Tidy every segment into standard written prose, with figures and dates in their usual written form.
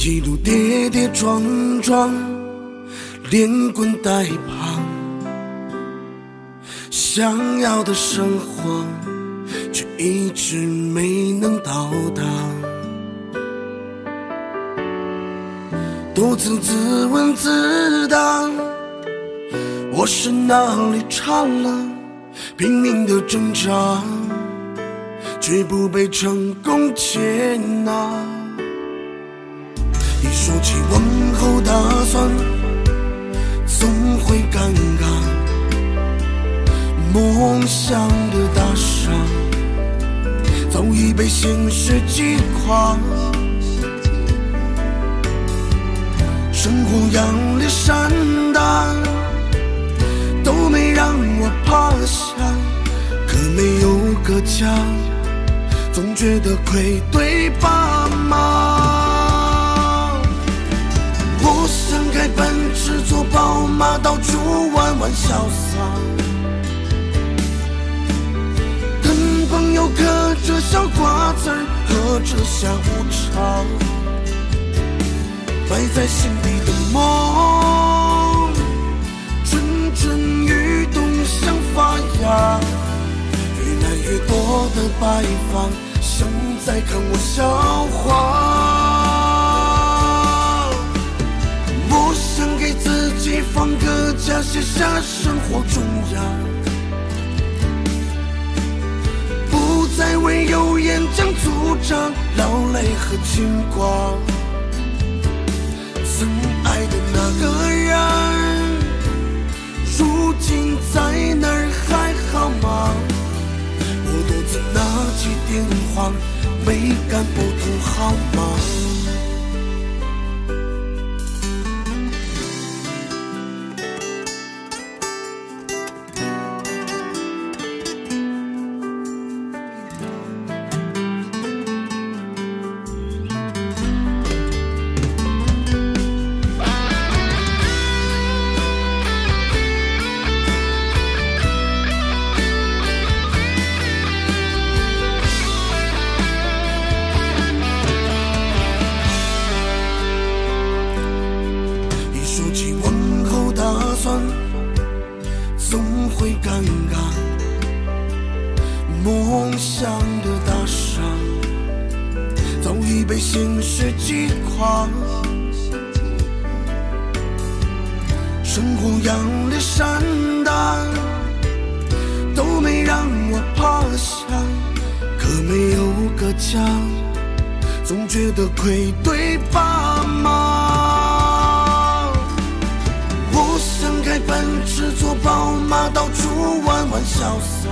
一路跌跌撞撞，连滚带爬，想要的生活却一直没能到达。多次自问自答，我是哪里差了？拼命的挣扎，却不被成功接纳。一说起往后打算，总会尴尬。梦想的大厦早已被现实击垮，生活压力山大，都没让我趴下。可没有个家，总觉得愧对爸妈。我想开奔驰坐宝马，到处玩玩潇洒，跟朋友嗑着小瓜子儿，喝着下午茶，埋在心底的梦蠢蠢欲动，想发芽。越来越多的拜访像在看我笑话。我想给自己放个假，写下生活重压，不再为油盐酱醋茶劳累和牵挂。曾爱的那个人，如今在哪儿还好吗？我独自拿起电话，没敢拨通号码。总会尴尬，梦想的大厦早已被现实击垮，生活压力山大，都没让我趴下。可没有个家，总觉得愧对爸妈。我想开奔驰坐宝马，到处玩玩潇洒，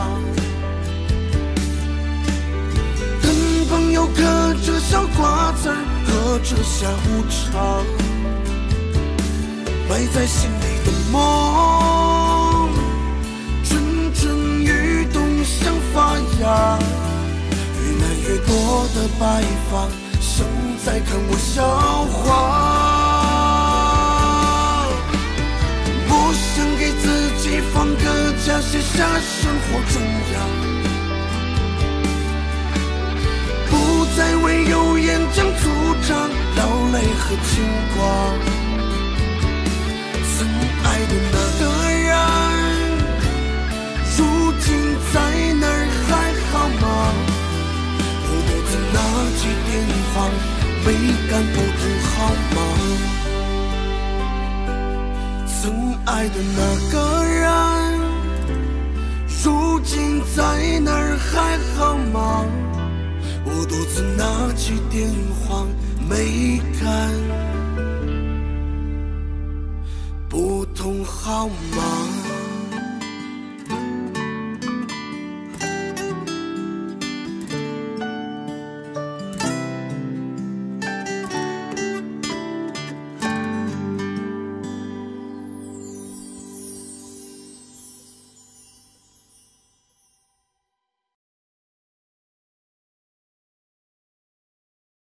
跟朋友嗑着小瓜子儿，喝着下午茶，埋在心里的梦蠢蠢欲动，想发芽。越来越多的拜访像在看我笑话。我想给自己放个假，写下生活重压，不再为油盐酱醋茶劳累和牵挂。曾爱的那个人，如今在哪儿还好吗？我独自拿起电话，没敢拨通号码。曾爱的那个人，如今在哪儿还好吗？我独自拿起电话，没敢拨通号码。